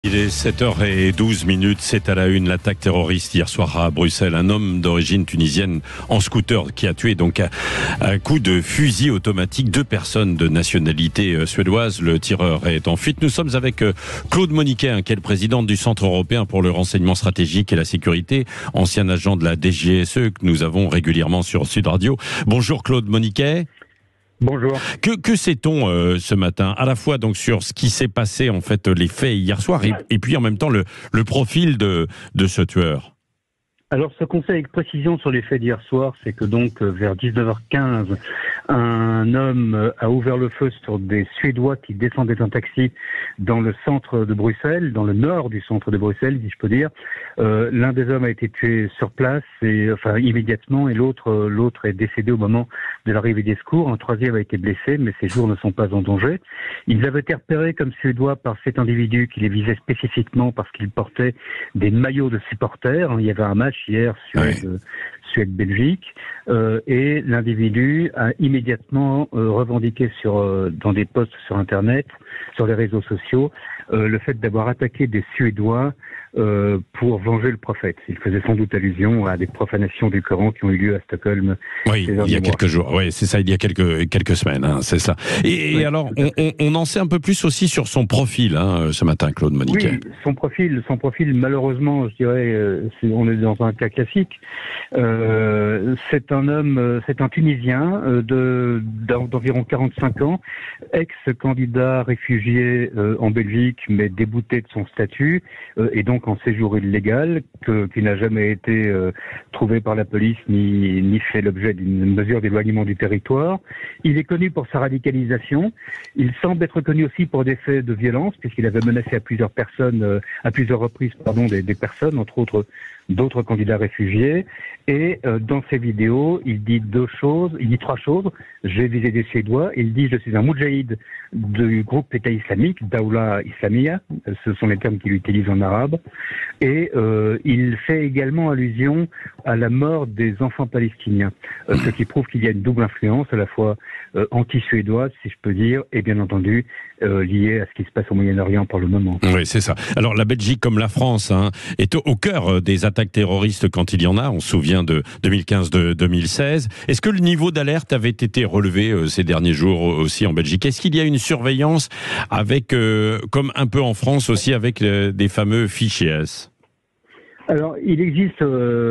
Il est 7h12, c'est à la une l'attaque terroriste hier soir à Bruxelles. Un homme d'origine tunisienne en scooter qui a tué donc à coup de fusil automatique 2 personnes de nationalité suédoise. Le tireur est en fuite. Nous sommes avec Claude Moniquet, qui est le président du Centre européen pour le renseignement stratégique et la sécurité, ancien agent de la DGSE que nous avons régulièrement sur Sud Radio. Bonjour Claude Moniquet. Bonjour. Que sait-on ce matin, à la fois donc sur ce qui s'est passé, en fait, les faits hier soir, et puis en même temps le profil de ce tueur? Alors, ce qu'on sait avec précision sur les faits d'hier soir, c'est que donc vers 19h15, un homme a ouvert le feu sur des Suédois qui descendaient d'un taxi dans le centre de Bruxelles, dans le nord du centre de Bruxelles, si je peux dire. L'un des hommes a été tué sur place, immédiatement, et l'autre est décédé au moment de l'arrivée des secours. Un troisième a été blessé, mais ses jours ne sont pas en danger. Ils avaient été repérés comme Suédois par cet individu qui les visait spécifiquement parce qu'il portait des maillots de supporters. Il y avait un match hier, Suède-Belgique, et l'individu a immédiatement revendiqué dans des posts sur Internet, sur les réseaux sociaux, le fait d'avoir attaqué des Suédois pour venger le prophète. Il faisait sans doute allusion à des profanations du Coran qui ont eu lieu à Stockholm. Oui, il y a quelques jours. Oui, c'est ça, il y a quelques semaines, c'est ça. Et oui. Alors, on en sait un peu plus aussi sur son profil ce matin, Claude Moniquet. Oui, son profil, malheureusement, je dirais, on est dans un cas classique. C'est un Tunisien d'environ 45 ans, ex-candidat réfugié en Belgique, mais débouté de son statut, et donc en séjour illégal, qui n'a jamais été trouvé par la police ni fait l'objet d'une mesure d'éloignement du territoire. Il est connu pour sa radicalisation. Il semble être connu aussi pour des faits de violence, puisqu'il avait menacé à plusieurs reprises, des personnes, entre autres d'autres candidats réfugiés. Et dans ses vidéos, il dit 3 choses. J'ai visé des Suédois. Il dit: je suis un moudjahid du groupe État islamique, Daoula Islamia. Ce sont les termes qu'il utilise en arabe. Et il fait également allusion à la mort des enfants palestiniens, ce qui prouve qu'il y a une double influence, à la fois anti-suédoise, si je peux dire, et bien entendu liée à ce qui se passe au Moyen-Orient pour le moment. Oui, c'est ça. Alors la Belgique, comme la France, est au cœur des attaques terroristes quand il y en a. On se souvient de 2015, de 2016. Est-ce que le niveau d'alerte avait été relevé ces derniers jours aussi en Belgique? Est-ce qu'il y a une surveillance avec, comme un peu en France aussi, avec des fameux fichiers S? Alors, il existe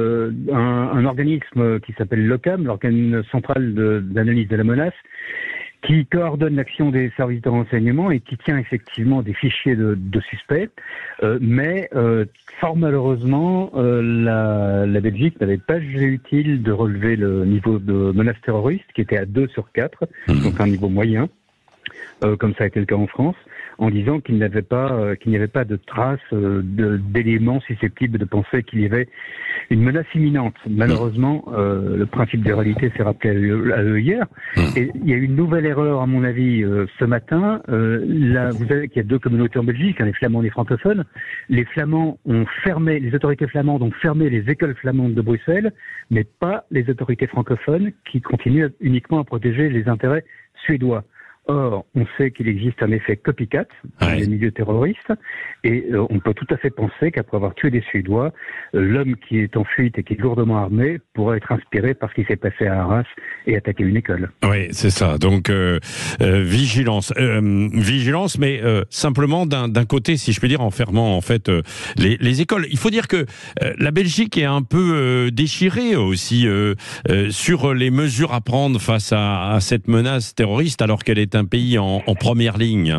un organisme qui s'appelle l'OCAM, l'organe central d'analyse de la menace, qui coordonne l'action des services de renseignement et qui tient effectivement des fichiers de suspects. Mais fort malheureusement, la Belgique n'avait pas jugé utile de relever le niveau de menace terroriste, qui était à 2 sur 4, donc un niveau moyen, comme ça a été le cas en France, en disant qu'il n'y avait pas de traces d'éléments susceptibles de penser qu'il y avait une menace imminente. Malheureusement, le principe de réalité s'est rappelé à eux hier. Et il y a eu une nouvelle erreur, à mon avis, ce matin. Vous savez qu'il y a 2 communautés en Belgique, les Flamands et les francophones. Les autorités flamandes ont fermé les écoles flamandes de Bruxelles, mais pas les autorités francophones qui continuent uniquement à protéger les intérêts suédois. Or, on sait qu'il existe un effet copycat dans les milieux terroristes, et on peut tout à fait penser qu'après avoir tué des Suédois, l'homme qui est en fuite et qui est lourdement armé pourrait être inspiré par ce qui s'est passé à Arras et attaquer une école. Oui, c'est ça. Donc, vigilance, mais simplement d'un côté, si je peux dire, en fermant en fait les écoles. Il faut dire que la Belgique est un peu déchirée aussi sur les mesures à prendre face à cette menace terroriste, alors qu'elle est un pays en première ligne,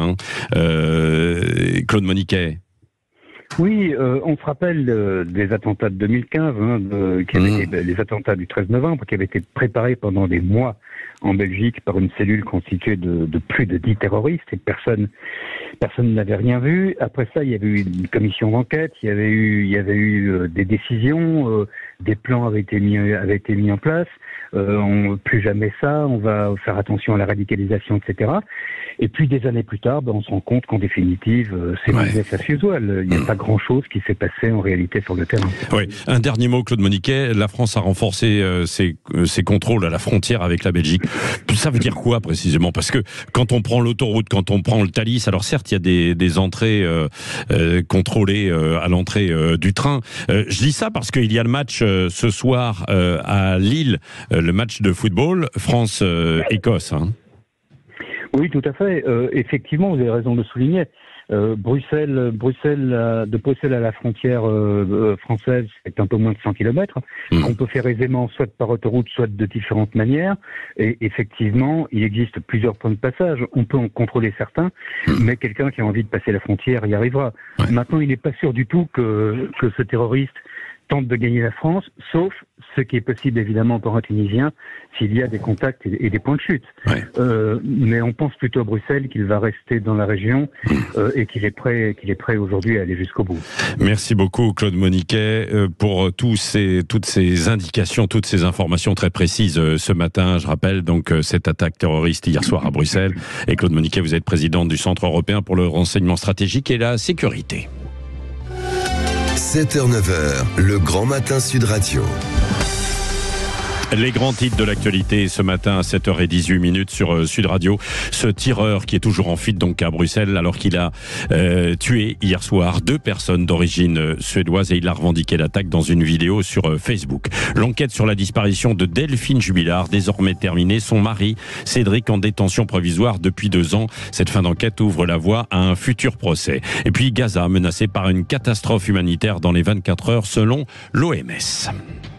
Claude Moniquet. Oui, on se rappelle des attentats de 2015, les attentats du 13 novembre, qui avaient été préparés pendant des mois en Belgique par une cellule constituée de plus de 10 terroristes, et personne n'avait rien vu. Après ça, il y avait eu une commission d'enquête, il y avait eu des décisions, des plans avaient été mis en place. Plus jamais ça, on va faire attention à la radicalisation, etc. Et puis des années plus tard, on se rend compte qu'en définitive, c'est business as usual. Il n'y a pas grand-chose qui s'est passé en réalité sur le terrain. Oui. Un dernier mot, Claude Moniquet. La France a renforcé ses contrôles à la frontière avec la Belgique. Ça veut dire quoi précisément? Parce que quand on prend l'autoroute, quand on prend le Thalys, alors certes, il y a des entrées contrôlées à l'entrée du train. Je dis ça parce qu'il y a le match ce soir à Lille, le match de football France-Écosse. Oui, tout à fait. Effectivement, vous avez raison de le souligner. De Bruxelles à la frontière française, c'est un peu moins de 100 km. On peut faire aisément, soit par autoroute, soit de différentes manières. Et effectivement, il existe plusieurs points de passage. On peut en contrôler certains, mais quelqu'un qui a envie de passer la frontière y arrivera. Maintenant, il n'est pas sûr du tout que ce terroriste tente de gagner la France, sauf ce qui est possible évidemment pour un Tunisien s'il y a des contacts et des points de chute. Mais on pense plutôt à Bruxelles qu'il va rester dans la région et qu'il est prêt aujourd'hui à aller jusqu'au bout. Merci beaucoup Claude Moniquet pour toutes ces indications, toutes ces informations très précises ce matin. Je rappelle donc cette attaque terroriste hier soir à Bruxelles. Et Claude Moniquet, vous êtes président du Centre européen pour le renseignement stratégique et la sécurité. 7h-9h, le Grand Matin Sud Radio. Les grands titres de l'actualité ce matin à 7h18 sur Sud Radio. Ce tireur qui est toujours en fuite donc à Bruxelles alors qu'il a tué hier soir 2 personnes d'origine suédoise et il a revendiqué l'attaque dans une vidéo sur Facebook. L'enquête sur la disparition de Delphine Jubilard désormais terminée. Son mari, Cédric, en détention provisoire depuis 2 ans. Cette fin d'enquête ouvre la voie à un futur procès. Et puis Gaza menacé par une catastrophe humanitaire dans les 24 heures selon l'OMS.